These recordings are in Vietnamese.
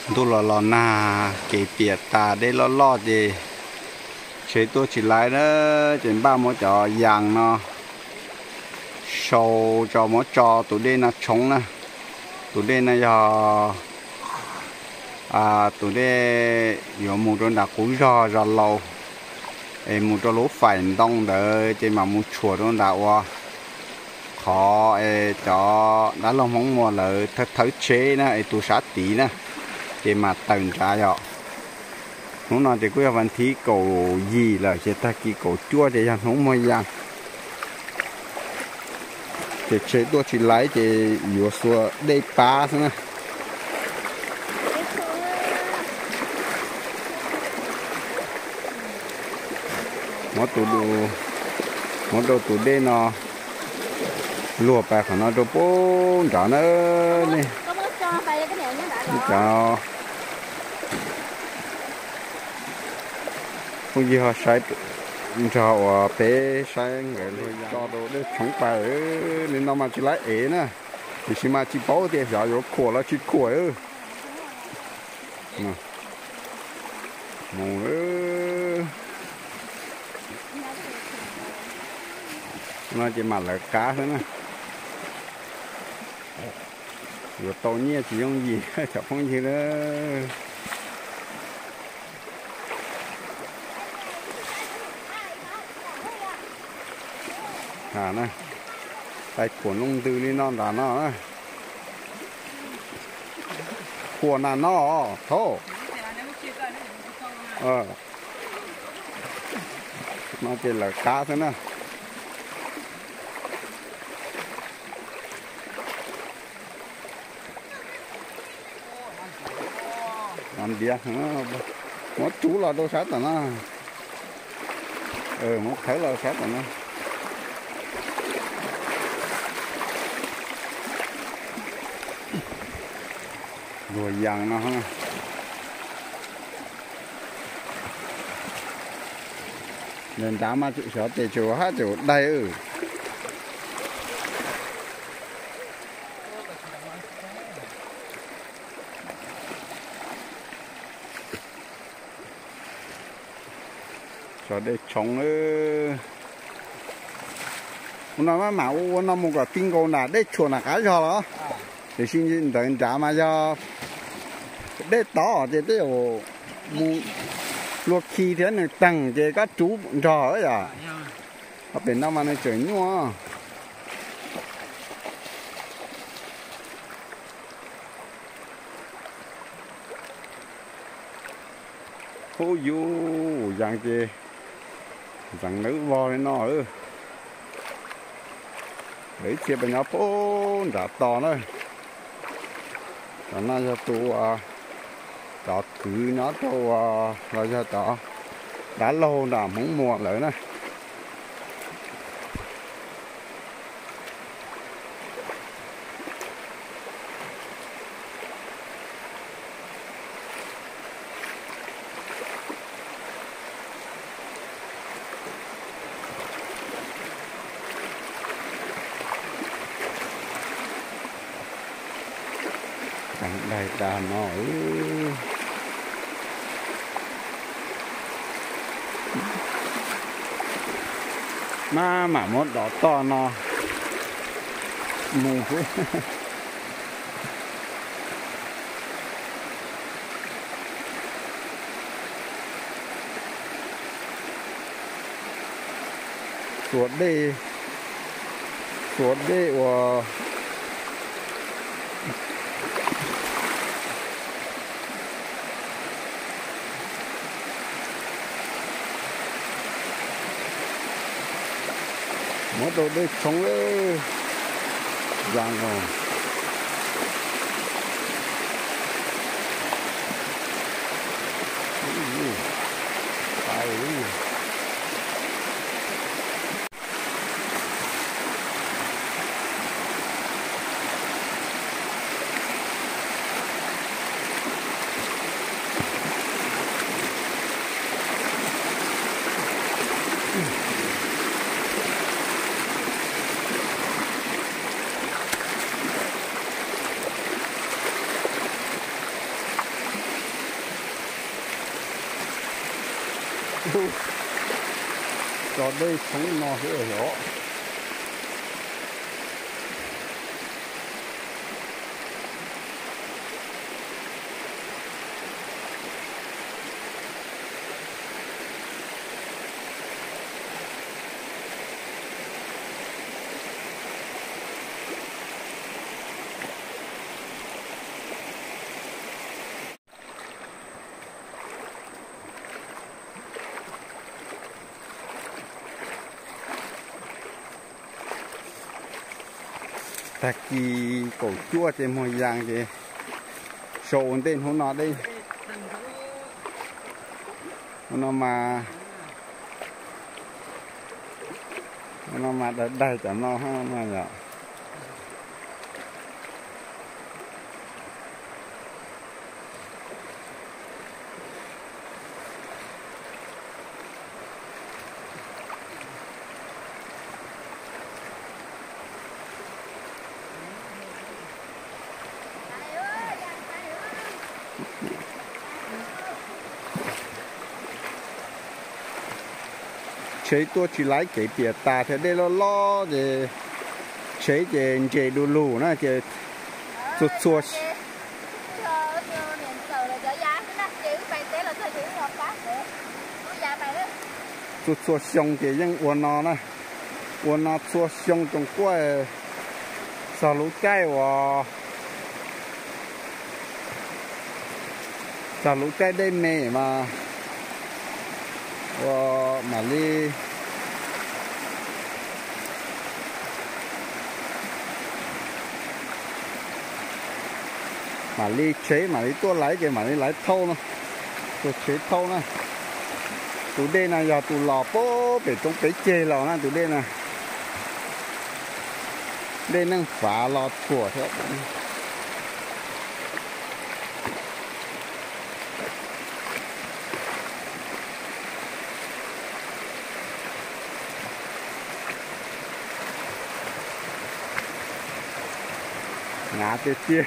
tôi là na cái tiệt ta đây lo gì chế tôi chỉ lái đó trên ba mỗi trò vàng nó sâu cho mỗi trò tụi đây là trống nè tụi đây là giờ tụi đây giờ một trong đã cúi ra lâu em một trong lỗ phải đông đỡ trên mà một chùa trong đã qua khó cho đã lòng mong mua là thử chế nè tụi sát tí nè trên mà tầng ra rồi nó nói thì có vấn thi cầu gì là chỉ ta kỳ cầu chua thì không mua gì thì chế tôi chỉ lấy thì yếu số đây ba thôi nè mỗi đồ tủ đây nó lùa bài của nó đồ bốn trả nó nè chào không gì họ sai cho bé sai người cho đồ để chống bài nên nó mà chỉ lấy ế nè thì chỉ mà chỉ bảo thì giờ có khổ là chỉ khổ ư mù nó chỉ mà là cá thôi nè rồi tàu nhia chỉ không gì chẳng không gì nữa nè tay cuốn lông từ đi non đá nó cuốn là nó thô nó chỉ là cá thôi nè làm gì nó chú là đâu sát rồi nó nó thấy là sát rồi nó rồi vàng nó ha nên đá mà chịu sợ thì chịu hết chịu đây sợ để chống nó mà nó một cái kinh cầu là để chuột là cái cho nó thì xin đợi trả mà cho để tỏ thì để luộc khi thế này tăng thì các chú trò ấy à ở bên đó mà nó chửi nhua ôi dô rằng gì rằng nữ vo lên nó để chia bên nhau bốn đã to nữa nó cho tụ đó cứ nó tụ rồi cho đó đã lâu đã muốn mua lại này đây ta nó mà một đỏ to nó mù xuống đi và một đồ đây chống giang rồi cho đây sống nó sẽ hiểu ta kỳ cổ chua trên một dạng thì sầu tên hôm nọ đây nó mà đây chẳng nó ha mà nhở chế tôi chỉ lấy cái bìa ta thế đây lo thì chế chế đồ lù nó chế chuột chuột chuột chuột xong thì những uốn nó chuột xong trong quay sao lú trái và sao lú trái đây mẹ mà mà đi chế mà đi tôi lấy cái mà đi lấy thâu nó tôi chế thâu nó tụi đây là giờ tụi lò bố để trong cái chê lò nó tụi đây là đây năng phá lò của thế ngã thế kia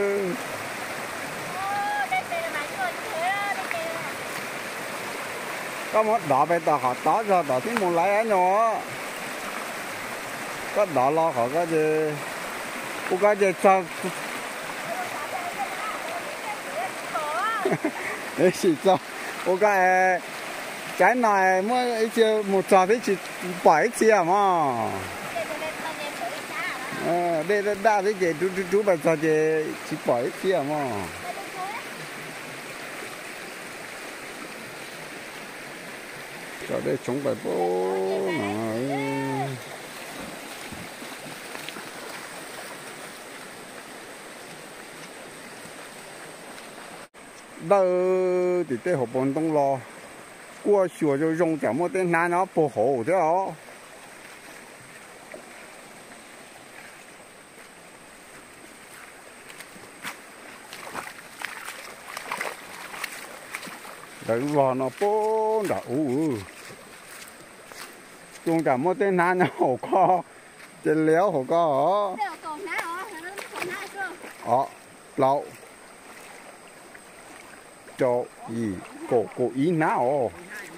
có một đỏ bây giờ họ tỏ ra đỏ thì muốn lấy nữa có đỏ lo họ có gì cũng có gì cho đấy chỉ cho cũng có cái này mới chưa một trò thì chỉ 7 triệu mà đây là đa thế chị chú bà cho chị chỉ 7 triệu mà cho đây chúng bài bố đâu thì tới học bọn đông lo qua sửa rồi dùng chẳng một tên nào nó bổ hộ thế đó đấy vào nó bố đã dùng chẳng một tên nào nó hổ co trên léo hổ co ở lâu cho gì cổ ý nào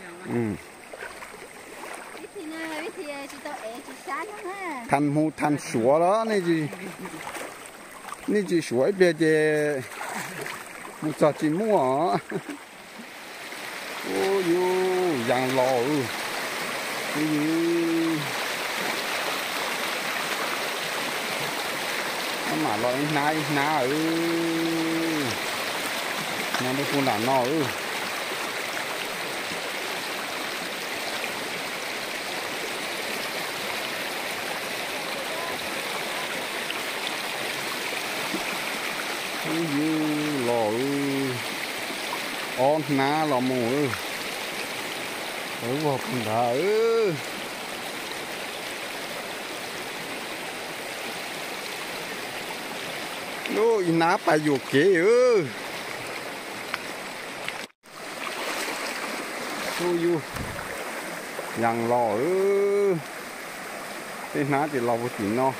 thành sủa đó này gì sủa bây giờ một giờ chỉ mua ôi yo giang lò mà lo nai ná nó đi phun đạn nó lò on ná lò mù vào phun đạn nó ná phải dù kế ôi yang lò cái ná thì lò một tí nó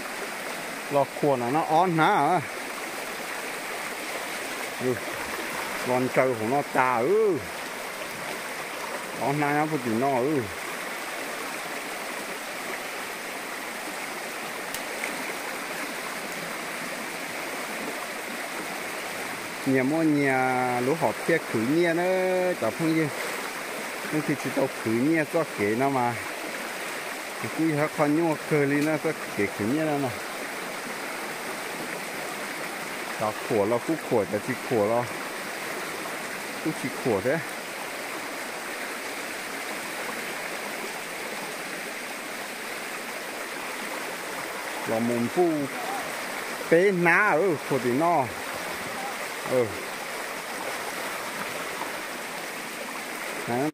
lò khuôn nó on ná con trâu của nó ta con này nó phải chỉ nó nhà mua nhà lúa hộp kia khử nhia nó chả phong gì nhưng thì chỉ tao khử nhia cho kể nó mà cứ hết con nhưng mà khơi lên nó cho kể khử nhia nó nè chả khổ lo cũng khổ chả chỉ khổ lo cũng chỉ khổ thế là mồm phu bé ná khổ thì no Đấy.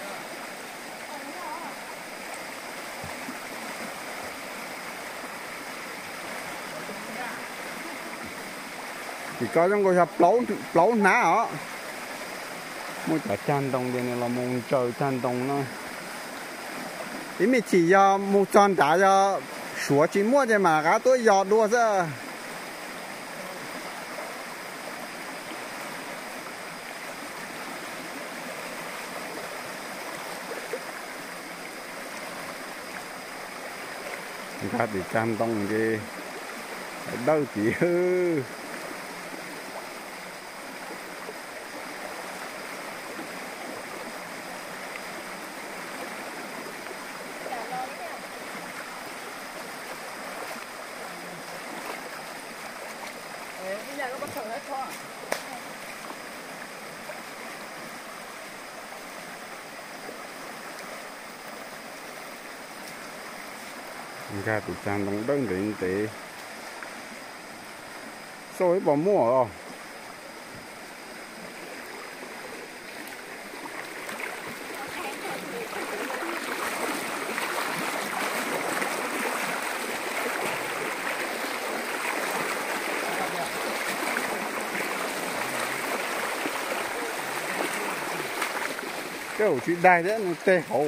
Thì có trong cái plấu ná hả mua cả chan đồng đây này là mông trời chan đồng nó ý mình chỉ cho mua tròn trả cho sủa chỉ mua cho mà cá tôi giọt đua ra ra thì chan đông gì đâu chỉ hư ra thì chan đông đơn định tế rồi bỏ mua rồi cái ổ chị đai đấy nó tê hổ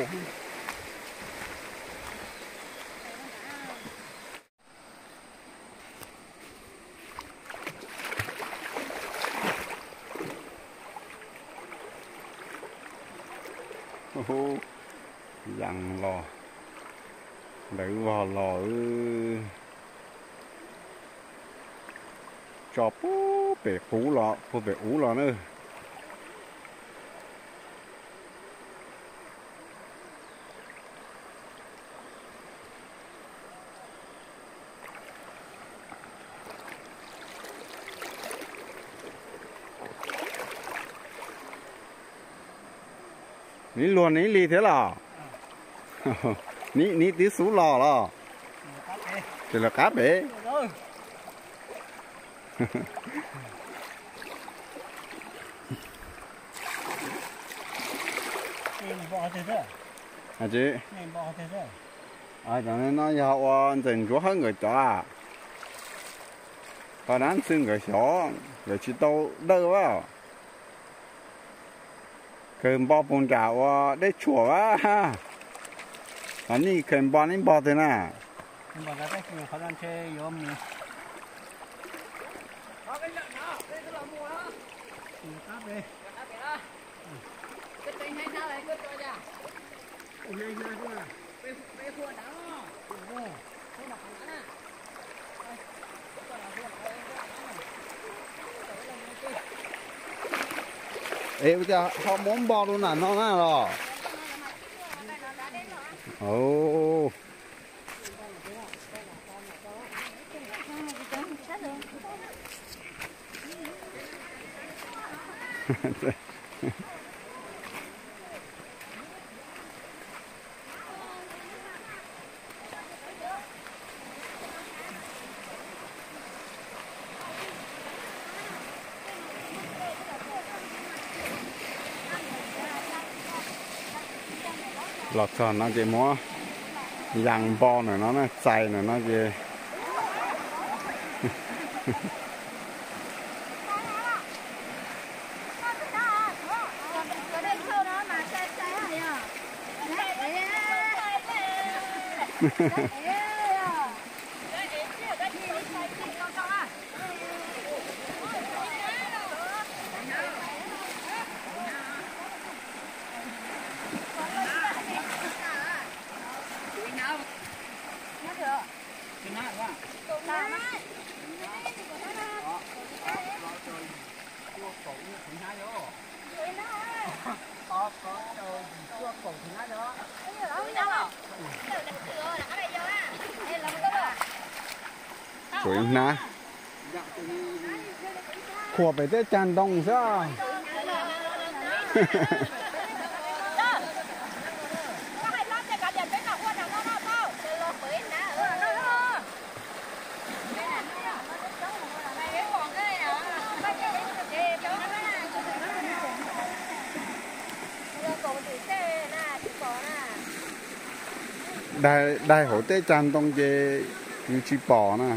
dặn lò đẩy vào lò cho bố bể ú lò bố bể ú lò nữa ní luôn ní ly thế là ní tí sú lò là thì là cá bể à chị cho nên nó giờ dành chỗ hơn người cho còn ăn xương người xó người chỉ tao đâu vào cơm bò bún chảo để chùa á anh đi cơm bò nên bò thế nào bò cái nàyเขาđang chơi vô mình cái là mua đó cáp đi cái tên hay sao lại cái tôi ra cái này ra cơ à bé khuôn đó không đọc hẳn á ê bây giờ họ muốn bò luôn à nó nào rồi ồ lọt sòn nó chỉ mua dằng bo này nó xay này nó gì cái nát quá Nào má. cua cổ thằng hai đó Cái nó. có cua cổ thằng hai đó Cái gì đó đâu à? Cái này thừa là cái này vô á. Đây là cái đó. tuổi ná khua phải tới tràn đông sao đại hổ tới tràn đông về như chỉ bò nè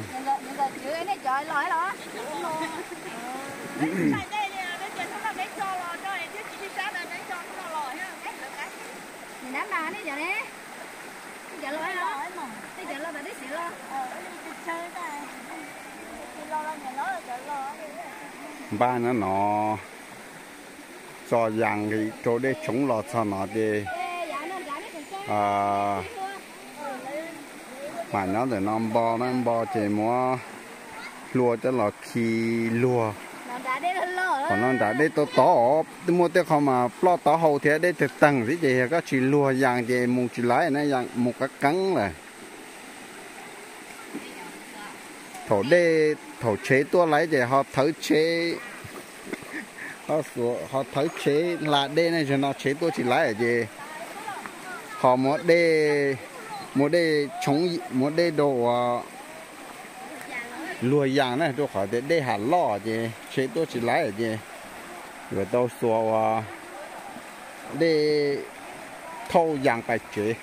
nắm đá đi giờ nè, giờ lo đó, giờ lo để xỉu lo, chơi này, lo nhà nó giờ lo. ba nó cho rằng thì chỗ để chống lọt cho nó đi mà nó để nó bò chỉ mua lúa cho là khi lúa còn nó đã để tôi tỏ tôi mua tới không mà lo tỏ hậu thế để thực tăng gì thì có chỉ lúa dạng gì một chỉ lái này dạng một cái cắn này thổ đê thổ chế tua lấy thì họ thử chế họ thử chế là đê này cho nó chế tua chỉ lái ở gì họ một đê chống một đê đồ lùa dạng này tôi khỏi để hạt lò gì chế tua chỉ lái ở gì rồi tôi xua để thâu dạng bài chế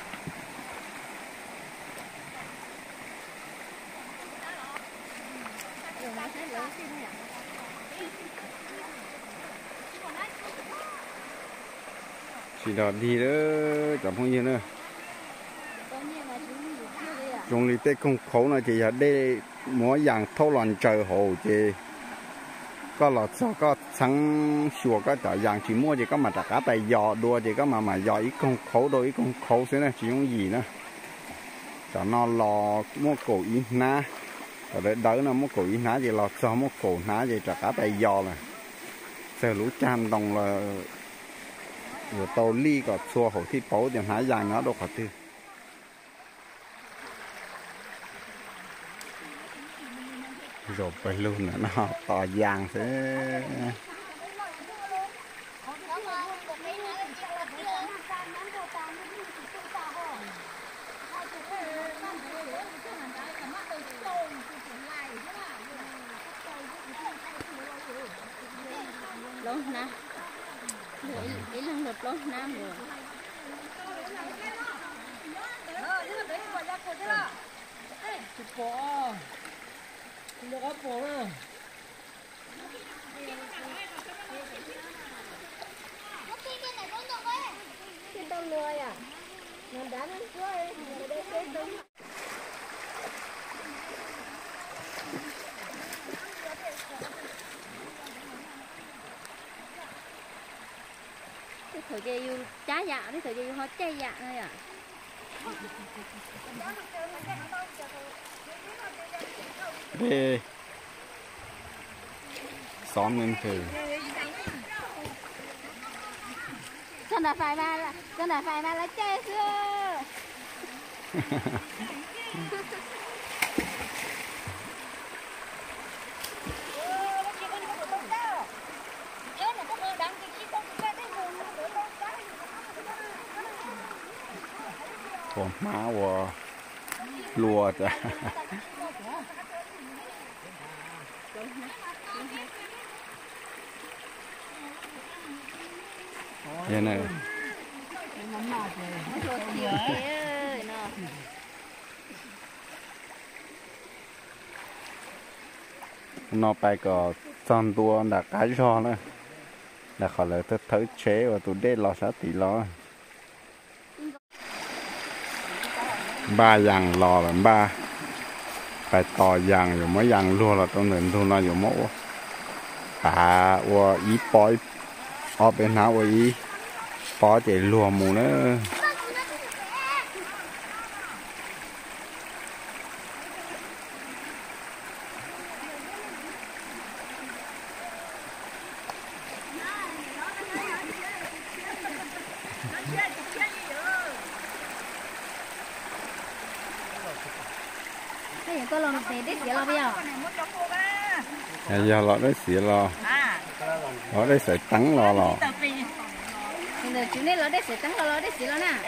chỉ đợt đi đó chẳng không gì nữa dùng lý tế không khổ này thì để mỗi dạng thâu loạn trời hồ thì có là sao có sáng sủa có cả dạng chỉ mua thì có mà cả tay giò đua thì có mà giò ít con khổ đôi ít con khổ thế này chỉ không gì nữa cho nó lò mua cổ ít ná rồi để đỡ nó mua cổ ít ná thì lò cho mua cổ ná thì cả tay giò này giờ lũ chan đồng là rồi tàu ly có xua hổ thi báu thì hái dạng nó đâu có tư rồi phải luôn nữa nó to giang thế luôn nè, ý lần lượt luôn nam rồi. chụp cổ nó có cổ nữa Cái đông người à, nó đá nó chơi, nó để cái đông. Cái thời gian yêu trái dạ, cái thời gian yêu hoa trái dạ thôi à. Ê xóm nên thử Chân là phải mà là chơi xưa. còn má của lùa ra vậy này nó phải có son tua đã cái cho nữa là khỏi là thức thử chế và tụi đê lò sát tỷ lò ba dạng lò là ba phải to dạng rồi mấy dạng luôn là trong nền thu nó rồi mẫu cả và ý bói ở bên nào và ý bó để lùa mù nữa cái gì có lòng để xỉa lo bây giờ giờ lọ đấy xỉa lọ lọ đấy sẽ trắng lọ lọ bây giờ chú này lo để xỉa trắng lo để xỉa lo nè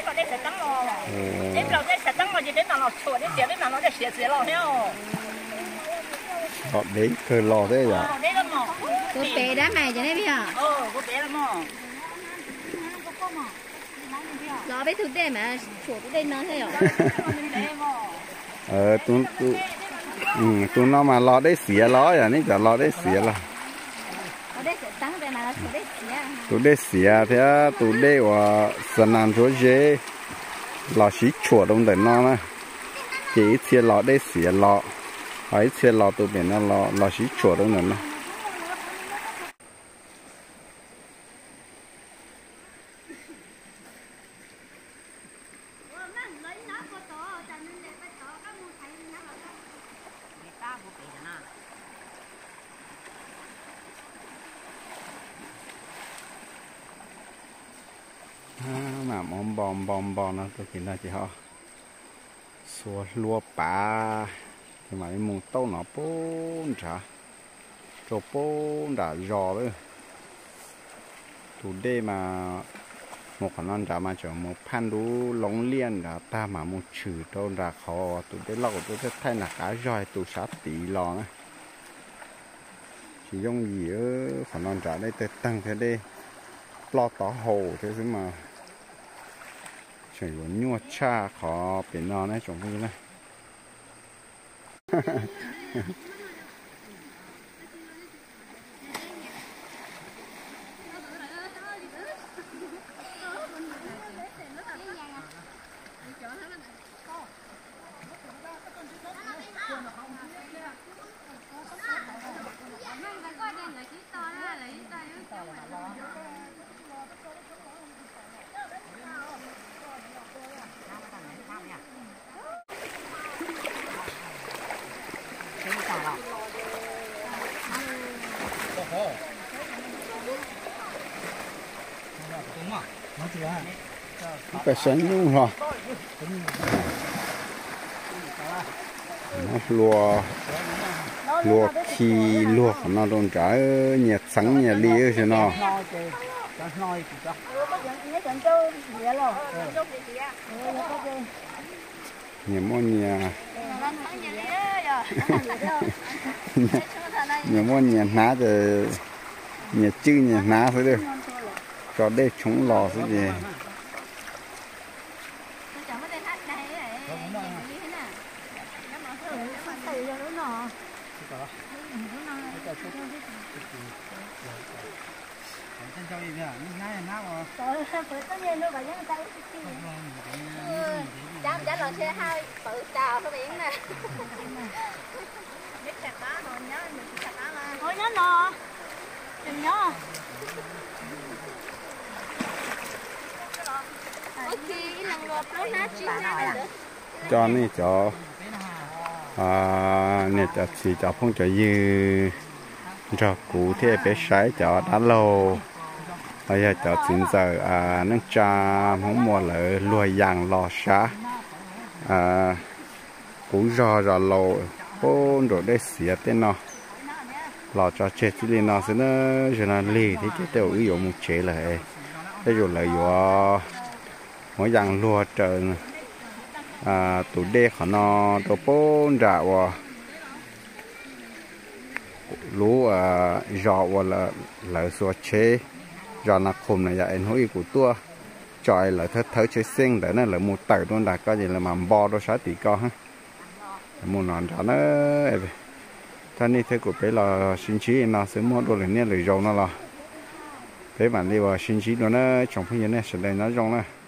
lọ đấy cơ lọ đấy giờ cô bé đá mày cho nên bây giờ lo bé thụt đây mà chuột đây nó thế hả tụi nó mà lọ đấy xỉa lọ à nên giờ lọ đấy xỉa là tụi đấy xỉa thế tụi đấy và sân ăn chỗ dễ lọ xí chuột đông để nó nè chỉ chia lọ đấy xỉa lọ ấy chia lọ tụi biển nó lọ xí chuột đông để nó mà bom nó tôi kiến là chỉ họ xua lúa bả thì mà mùng tàu nó bốn trả cho bốn đã giò đấy tụi đây mà một khả năng trả mà chở một pan đu lóng liên đã ta mà một chữ đâu ra khó tụi đây lâu tôi sẽ thay là cá roi tụi sát tí lò này chỉ dùng gì ở khả năng trả đây tới tăng thế đây lo tỏ hồ thế chứ mà chỉ có nhua cha khó biển nó này trồng như này cái sánh luôn rồi lúa khi lúa nó đông trái nhiệt sáng nhiệt ly chứ nó nhiều món nhà nhiều món nhà ná thì nhiệt chữ nhiệt ná thôi được cho đây chúng lò cái gì chả lần xe hai tự chào cái biển nè biết chặt đá rồi nhớ mình chặt đá mà thôi nhớ nọ đừng nhớ cho này cho này cho chỉ cho phong cho dư cho cụ thể bé sái cho đá lô bây giờ cho chính giờ nước trà không mua lại lùi vàng lò xá cú rò lô bốn rồi để xỉa tên nó lò cho chết thì nó sẽ nó cho nó lì thì cái đều ví dụ một chế là đây rồi là vô mỗi dạng lùa trời tụi đê họ nó đồ bốn rạ và lú giò và là xua chế giò là khum này vậy hối của tua trời là thớ chơi xinh để nó là một tờ luôn là có gì là mà bò đó 6 tỷ con ha một nón cho nó cho nên thế của bé là sinh trí nó sẽ mua đồ này là dầu nó là thế mà đi vào sinh trí nó trong phía này sẽ đây nó rong này